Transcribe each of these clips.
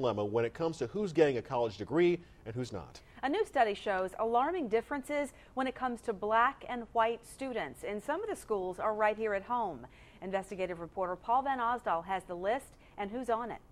dilemma when it comes to who's getting a college degree and who's not. A new study shows alarming differences when it comes to black and white students, and some of the schools are right here at home. Investigative reporter Paul Van Osdol has the list and who's on it.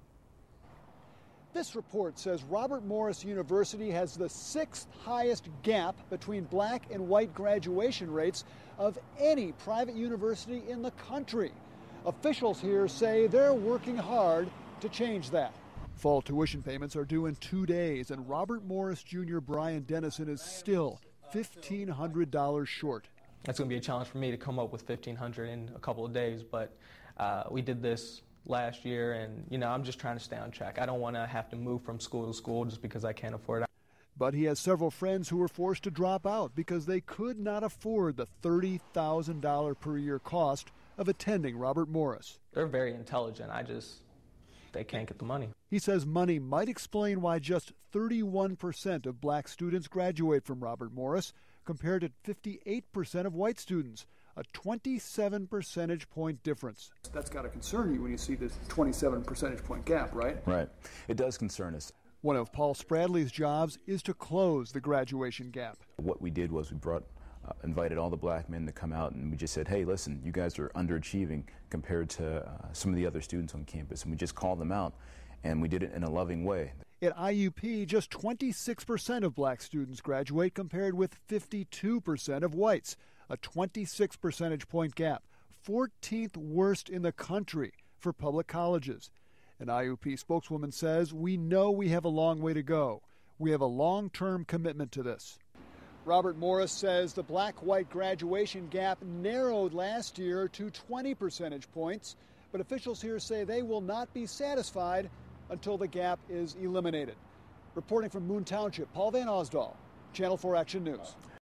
This report says Robert Morris University has the 6th highest gap between black and white graduation rates of any private university in the country. Officials here say they're working hard to change that. Fall tuition payments are due in 2 days, and Robert Morris Jr. Brian Dennison is still $1,500 short. It's going to be a challenge for me to come up with $1,500 in a couple of days, but we did this last year, and I'm just trying to stay on track. I don't want to have to move from school to school just because I can't afford it. But he has several friends who were forced to drop out because they could not afford the $30,000 per year cost of attending Robert Morris. They're very intelligent. They can't get the money. He says money might explain why just 31% of black students graduate from Robert Morris, compared to 58% of white students, a 27 percentage point difference. That's got to concern you when you see this 27 percentage point gap, right? Right. It does concern us. One of Paul Spradley's jobs is to close the graduation gap. What we did was we invited all the black men to come out, and we just said, hey, listen, you guys are underachieving compared to some of the other students on campus. And we just called them out, and we did it in a loving way. At IUP, just 26% of black students graduate compared with 52% of whites, a 26 percentage point gap, 14th worst in the country for public colleges. An IUP spokeswoman says, we know we have a long way to go. We have a long-term commitment to this. Robert Morris says the black-white graduation gap narrowed last year to 20 percentage points, but officials here say they will not be satisfied until the gap is eliminated. Reporting from Moon Township, Paul Van Osdol, Channel 4 Action News.